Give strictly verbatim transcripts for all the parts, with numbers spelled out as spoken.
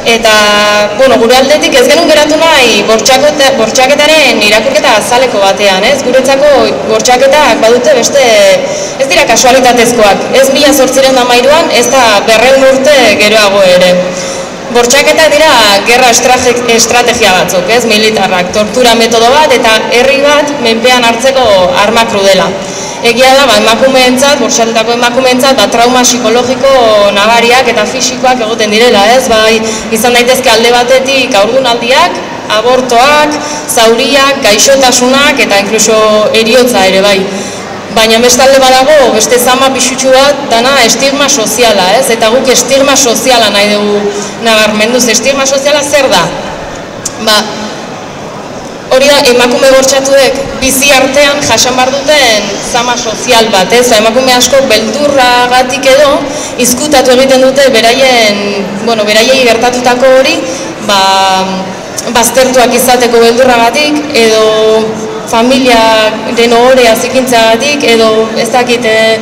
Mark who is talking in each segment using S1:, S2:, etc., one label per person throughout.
S1: Eta, bueno, gure aldetik ez genuen geratu nahi bortxaketaren irakurketa azaleko batean, ez? Guretzako bortxaketak badute beste, ez dira kasualitatezkoak, ez mila zortziehun eta hamairuan, ez da berrehun urte geroago ere. Bortxaketak dira gerra estrategia batzuk, ez? Militarrak, tortura metodo bat eta herri bat menpean hartzeko arma krudela. Egia da, ba, emakumeentzat, bortxatetako emakumeentzat, ba, trauma psikologiko nabariak eta fisikoak egoten direla, ez? Bai, izan daitezke alde batetik haurdunaldiak, abortoak, zauriak, gaixotasunak eta inkluso heriotza ere bai. Baina bestalde badago, beste zama pixutxu bat, dana estigma soziala, ez? Eta guk estigma soziala nahi dugu nabarmenduz. Estigma soziala zer da? Ba, hori da, emakume bortxatuek bizi artean jasan behar duten zama sozial bat, ez? Emakume asko beldurragatik edo izkutatu egiten dute beraien, bueno, beraiei gertatutako hori, ba, baztertuak izateko beldurragatik edo familiaren ohorea zikintzagatik edo ez dakit, e,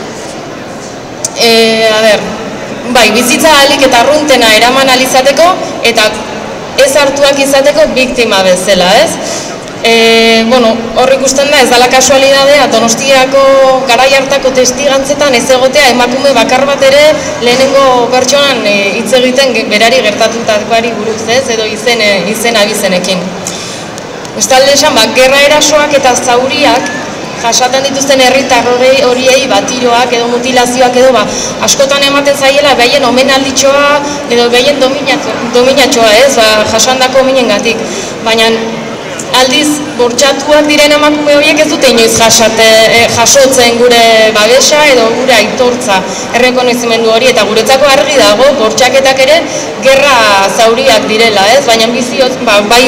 S1: e, a ber, bai, bizitza ahalik eta arruntena eraman alizateko eta ez hartuak izateko biktima bezala, ez? E, bueno, hor ikusten da, ez dala kasualidadea, Donostiako garai hartako testigantzetan ez egotea emakume bakar bat ere lehenengo pertsonan hitz e, egiten berari gertatutakoari buruz, ez? Edo izen, izen abizenekin. Bestalde esan, ba, gerra erasoak eta zauriak jasaten dituzten herritar horiei batiroak edo mutilazioak edo ba, askotan ematen zaiela behaien omenalditxoa edo behaien dominatxoa, ez, ba, jasandako minengatik. Baina aldiz bortxatuak diren emakume horiek ez dute inoiz jasate, eh, jasotzen gure babesa edo gure aitortza errekonozimendu hori, eta guretzako argi dago bortxaketak ere gerra zauriak direla, ez, baina bizioz, ba, bai,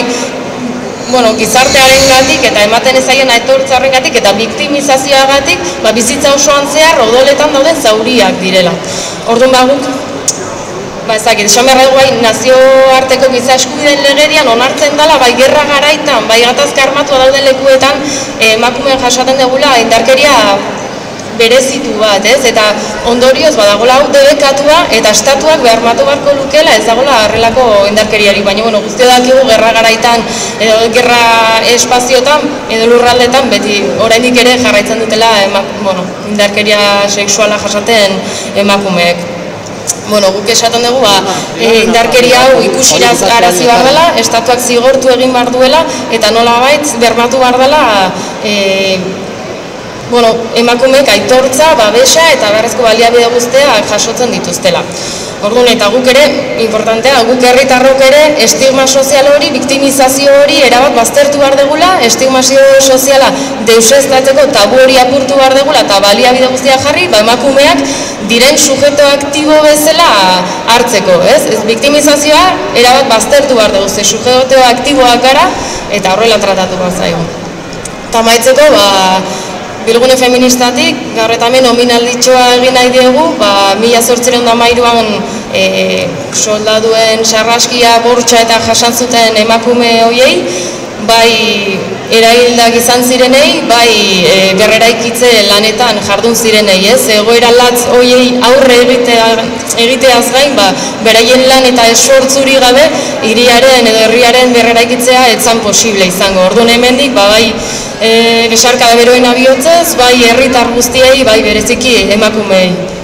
S1: bueno, gizartearen gatik eta ematen ezaien aitortzaren gatik eta biktimizazioa gatik, ba, bizitza osoan zehar odoletan dauden zauriak direla. Orduan ba, guk, ba, ezakit, esan behar dugu bai, nazioarteko giza eskubideen legedian onartzen dela, bai, gerra garaitan, bai, gatazka armatua dauden lekuetan, emakumeen jasaten degula indarkeria berezitu bat, ez? Eta ondorioz badagola hau debekatua eta estatuak beharmatu beharko lukela ez dagoela horrelako indarkeriari, baina bueno, guztio dakigu gerra garaitan edo gerra espaziotan edo lurraldetan beti oraindik ere jarraitzen dutela ema, bueno, indarkeria sexuala jasaten emakumeek. Bueno, guk esaten dugu, ba, e, indarkeria hau ikusiraz arazi behar dela, estatuak zigortu egin behar duela eta nolabait bermatu behar dela e, bueno, emakumeek aitortza, babesa eta beharrezko baliabide guztia jasotzen dituztela. Orduan, eta guk ere, importantea, guk herritarrok ere estigma sozial hori, biktimizazio hori erabat baztertu behar degula, estigmazio soziala deuseztatzeko tabu hori apurtu behar degula eta baliabide guztia jarri, ba, emakumeak diren sujeto aktibo bezala hartzeko, ez? Ez biktimizazioa erabat baztertu behar dugu, ze sujeto aktiboak gara eta horrela tratatu behar zaigu. Eta maitzeko, ba, Bilgune feministatik, gaur eta hemen ominalditxoa egin nahi diegu, ba, mila zortziehun eta hamairuan e, soldaduen sarraskia, bortxa eta jasan zuten emakume hoiei, bai eraildak izan zirenei, bai e, berreraikitze lanetan jardun zirenei, ez? Egoera latz hoiei aurre egitea, egiteaz gain, ba, beraien lan eta esfortzuri gabe, hiriaren edo herriaren berreraikitzea etzan posible izango. Orduan hemendik, ba, bai, E, besarka da beroen abiotzez, bai herritar guztiei, bai bereziki emakumeei.